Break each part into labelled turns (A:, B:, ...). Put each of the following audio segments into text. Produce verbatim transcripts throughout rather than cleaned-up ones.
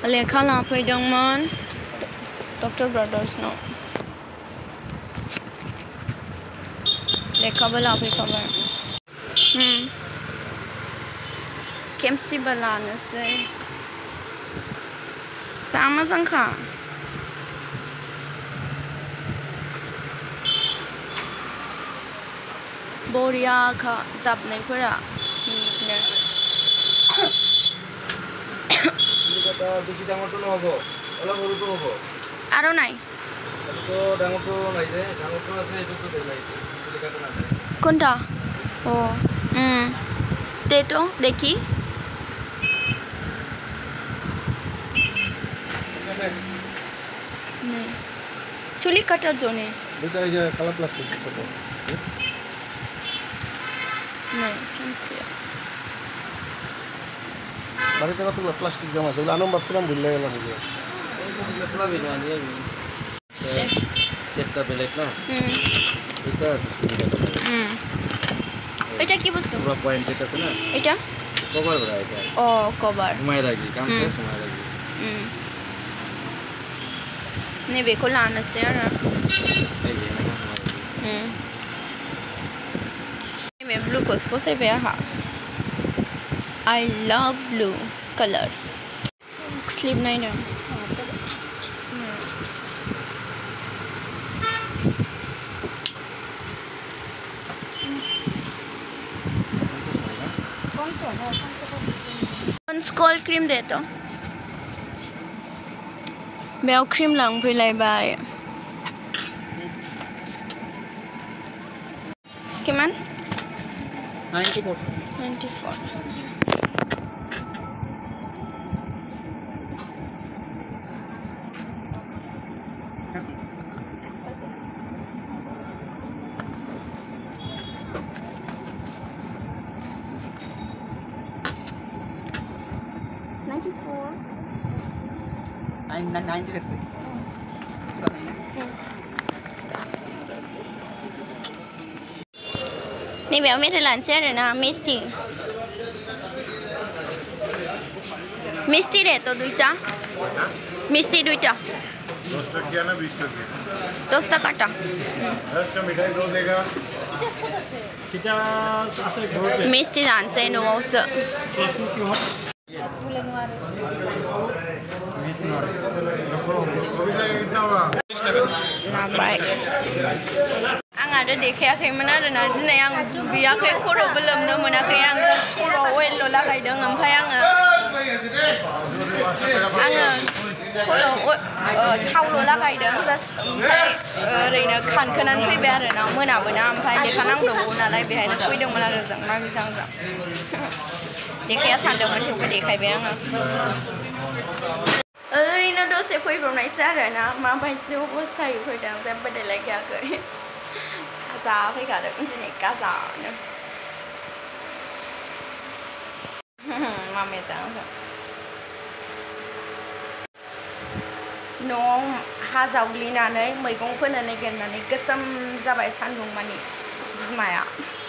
A: लेखा लाफैदोंमोन डक्टर ब्रादार्सनाव लेखाबो लाफैखाबाय खेमसिबो लानोसै जा मोजांखा बरियाखा जाबनायफोरा हिटनो आरो নাই কোনটা ও হুম দে তো দেখি চুলি কাটার জন্য দুটো এই যে কালার প্লাস্টিক ছোট না কেমছে বাড়িতে কতগুলো প্লাস্টিক জমা আছে আনন্দ ভাবছিলাম ভুলে গেলাম সেটটা বেলেগ না হুম এটা হুম এটা কি বস্তু পুরো পয়েন্টেড আছে না এটা কভার বড় এটা ও কভার ঘুমাই রাখি কাম শেষ ঘুমাই রাখি হুম নে বেকো লানছে আর হুম मैं ब्लू को स्पोसे पे हा I love blue color sleep नहीं ना कौन स्कॉल क्रीम दे तो बेव क्रीम लांग फैलाय बाय किमान ninety-four ninety-four ninety-four ninety let's sayนี่แบบไม่ได้หลานเสียเลยนะมิสตี้มิสตี้เด็ดตัวดุยจ้ามิสตี้ดุยจ้าदस टकिया ना बीस टकिया दस टका टा दस का मिठाई दो देगा मिस्टी जान से नो उसे ना बाय आंगा देखायाखैमोन आरोना दिनै आं दुगैयाखै खर'बो लोमनो मोनाखै आं खर'आव अइलल' लागायदों ओमफ्राय आङो आङो खर'आव थावल' लागायदों जास्ट ओमफ्राय ओरैनो खानखोनानै फैबाय आरोना मोनाबोना ओमफ्राय लेखा नांगौमोन नालाय बेहायनो फैदोंमोन आरो जों मा मोजां जों देखाया सानदोंमोन थेवबो देखायबाय आङो ओरैनो दसे फैब्रबनायसो आरोना माबायदि अबस्थायै फैदों जेबो देलायखायाखै गाजा फैखादों दिनै गाजानो मा मोजां न'आव हा जावग्लिनानै मैगं फोनो नागिरनानै गोसोम जाबाय सान्दुं मानि बिमाया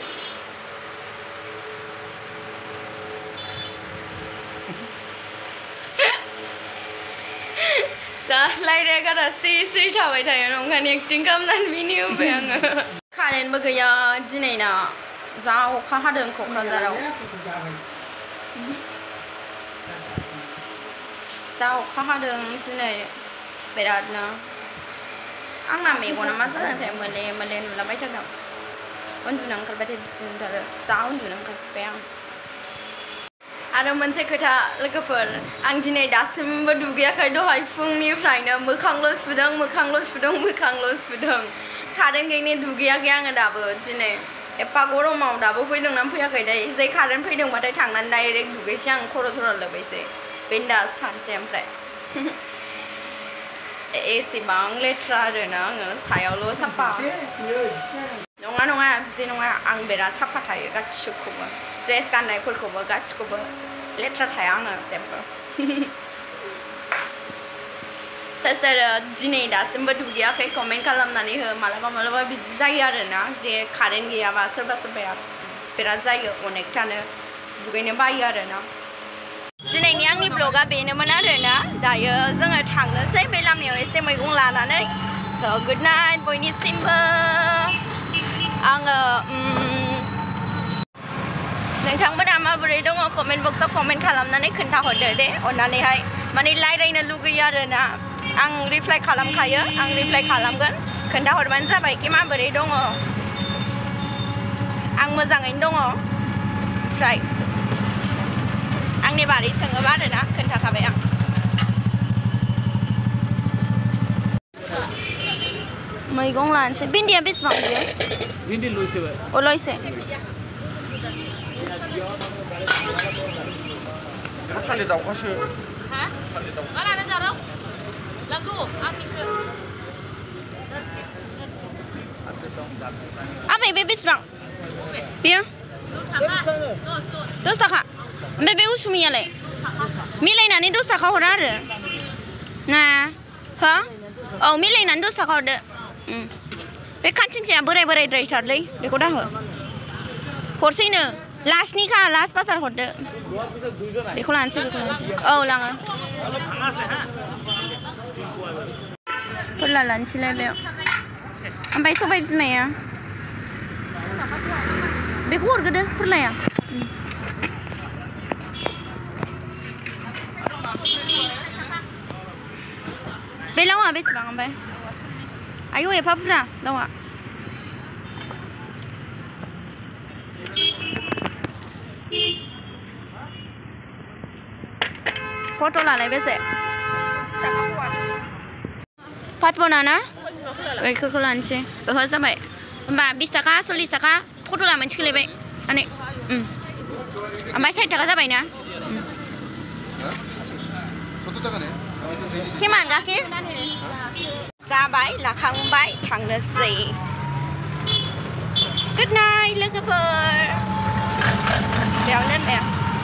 A: जा रायलाया गारा सिरि सिरि थाबाय थायो ओंखायनो एक्टिं खालामनानै मिनि होबाय आङो कारेन्टबो गैया दिनैना जा अखा हादों क'क्राझाराव जा अखा हादों दिनै बिरादनो आंना मेगना मा जादोंथाय मोले मोले नुलाबाय थादों उन्दुनो ओंखारबाथाय बिदिनो नुथारो जा उन्दुनो ओंखारसिबाय आं आरो मोनसे खोथा लोगोफोर आं दिनै दासिमबो दुगैयाखै दहाय फुंनिफ्रायनो मोखांल' सुदों मोखांल' सुदों मोखांल' सुदों कारेन्ट गैयिनि दुगैयाखै आङो दाबो दिनै एफा गरमाव दाबो फैदोंना फैयाखै दै जै कारेन्ट फैदोंबाथाय थांनानै डाइरेक्ट दुगैसै आं खर' थर' लोबैसै बिन्दास थानोसै ओमफ्राय एसेबां लेथ्रा आरोना आङो सायावल' साफा नङा नङा बिदि नङा आं बिराद साफा थायो गासिबखौबो ड्रेस गाननायफोरखौबो गासिखौबो लेथ्रा थाया आङो जेबो सोर सोर दिनै दासिमबो दुगैयाखै कमेन्ट खालामनानै हो मालाबा मालाबा बिदि जायो आरोना जे कारेन्ट गैयाबा सोरबा सोरबाया बिराद जायो अनेकटानो दुगैनो बायो आरोना दिनै दिनैनि आंनि ब्लगा बेनोमोन आरोना दायो जोङो थांनोसै बे लामायाव एसे मैगं लानानै स' गुड नाइट बयनिसिमबो आङो नोंथांमोना माबोरै दङ कमेन्ट बक्सआव कमेन्ट खालामनानै खोन्थाहरदो दे अननानैहाय माने रायज्लायनो लुगैयो आरोना आं रिप्लाइ खालामखायो आं रिप्लाइ खालामगोन खोन्थाहरबानो जाबाय कि माबोरै दङ आं मोजाङैनो दङ ओमफ्राय आंनि बारै सोङोबा आरोना खोन्थाखाबाय आं मैगं लानोसै भिन्दिया बेसेबां बियो भिन्दी लयसे अ लयसे
B: थालिर दाउखासो
C: हा मा लानो जादों लांगौ आंनिसो
A: आबै बे बेसेबां बेयो दस थाखा ओमफ्राय बे उसुमियालाय मिलायनानै दस थाखा हरा आरो ना हो औ मिलायनानै दस थाखा हरदो बे खानसिंसाया बोराय बोरायद्रायथारलै बेखौ दाहो हरसैनो लास्टनिखा लास्ट बाजार हरदो बेखौ लानोसै बेखौ लानोसै औ लाङो फोरला लानोसैलाय बे ओमफ्राय सबाय बिमाया बेखौ हरग्रोदो फोरलाया बे लावा बेसेबां ओमफ्राय आयौ एफा बुरजा लावा पटलालाय बेसे पातबना ना बेखौ लानोसै ओहो जाबाय होमबा बिस थाखा सल्लिस थाखा पटला मोनसे गोलैबाय माने ओमफ्राय साइथ थाखा जाबाय ना केमान गाखिर जाबाय लाखांबाय थांनोसै गुड नाइट लोगोफोर बेयावनो बे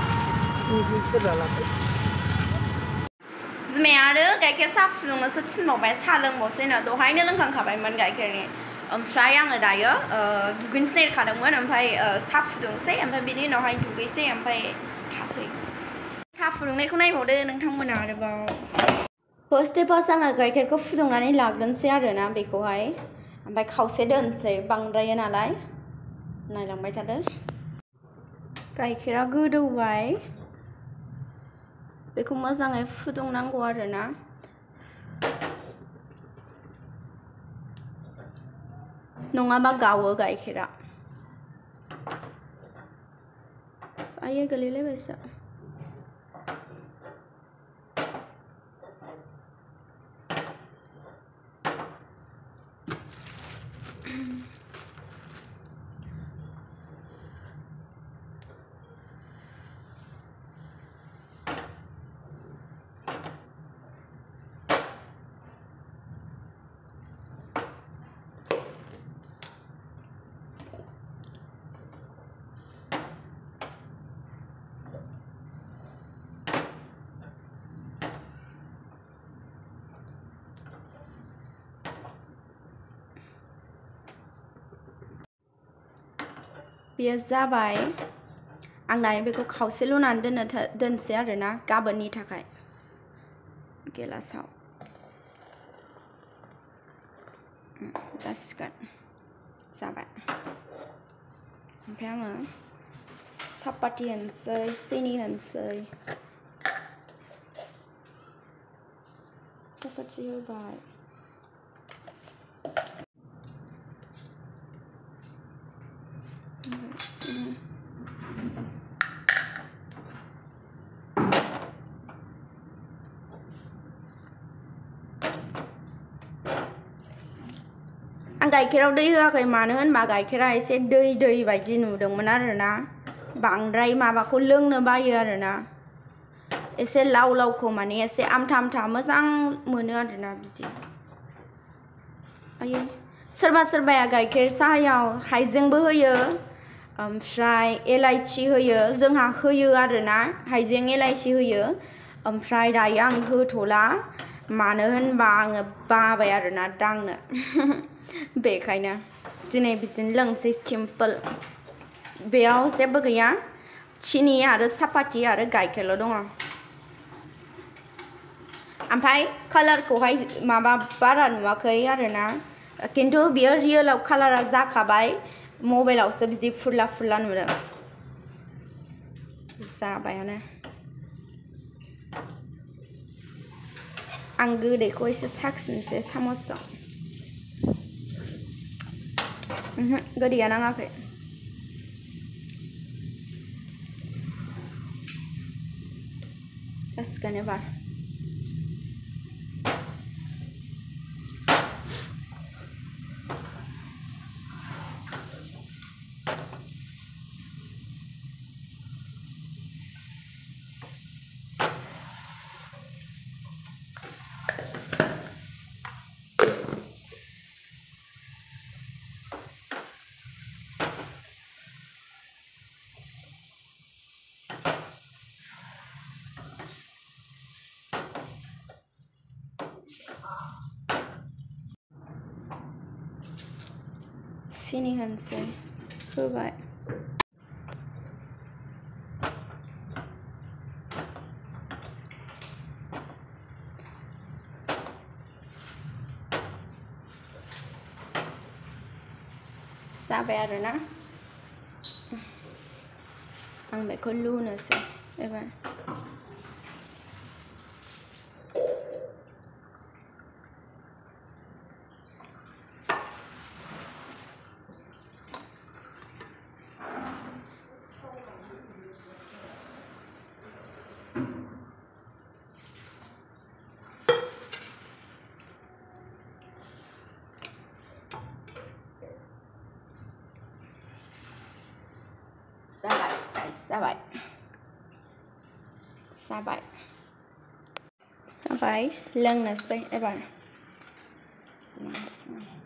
A: बिमाया आरो गाइखेर साहा फुदुंनोसो थिनबावबाय साहा लोंबावसैनो दहायनो लोंखांखाबायमोन गाइखेरनि ओमफ्राय आङो दायो दुगैनोसो नागिरखादोंमोन ओमफ्राय साहा फुदुंसै ओमफ्राय बिनि उनावहाय दुगैसै ओमफ्राय थासै साहा फुदुंनायखौ नायबावदो नोंथांमोना आरोबाव फार्स्ट डे फार्स्ट आङो गाइखेरखौ फुदुंनानै लाग्रोनोसै आरोना बेखौहाय ओमफ्राय खावसे दोनसै बांद्रायो नालाय नायलांबाय थादो गाइखेरा गोदौबाय बेखौ मोजाङै फुदुंनांगौ आरोना नङाबा गावो गाइखेरा आयो गोलैलायबायसो बेयो जाबाय आं दायो बेखौ खावसे लुनानै दोननो दोनसै आरोना गाबोननि थाखाय गिलासाव जासिगोन जाबाय ओमफ्राय आङो सापाति होनसै सिनि होनसै सापाति होबाय आं गाइखेराव दै होआखै मानो होनबा गाइखेरा एसे दै दै बायदि नुदोंमोन आरोना बांद्राय माबाखौ लोंनो बायो आरोना एसे लाव लावखौ माने एसे आमथा आमथा मोजां मोनो आरोना बिदि आयै सोरबा सोरबाया गाइखेर साहायाव हाइजेंबो होयो ओमफ्राय एलाइचि होयो जोंहा होयो आरोना हाइजें एलाइचि होयो ओमफ्राय दायो आं होथ'ला मानो होनबा आङो बाबाय आरोना दांनो बेखायनो दिनै बिदिनो लोंसै सिम्पोल बेयाव जेबो गैया सिनि आरो सापाति आरो गाइखेरल' दङ ओमफ्राय कालारखौहाय माबा बारा नुवाखै आरोना खिन्थु बियो रियेलाव कालारा जाखाबाय मबाइलावसो बिदि फुरला फुरला नुदों जाबायानो आं गोदैखौ एसे साखिनोसै सामसजों ओहो गोदैया नाङाखै जासिगोन एबार सिनि होनोसै होबाय जाबाय आरोना आं बेखौ लुनोसै एबार जाबाय गाइस जाबाय जाबाय जाबाय लोंनोसै एबार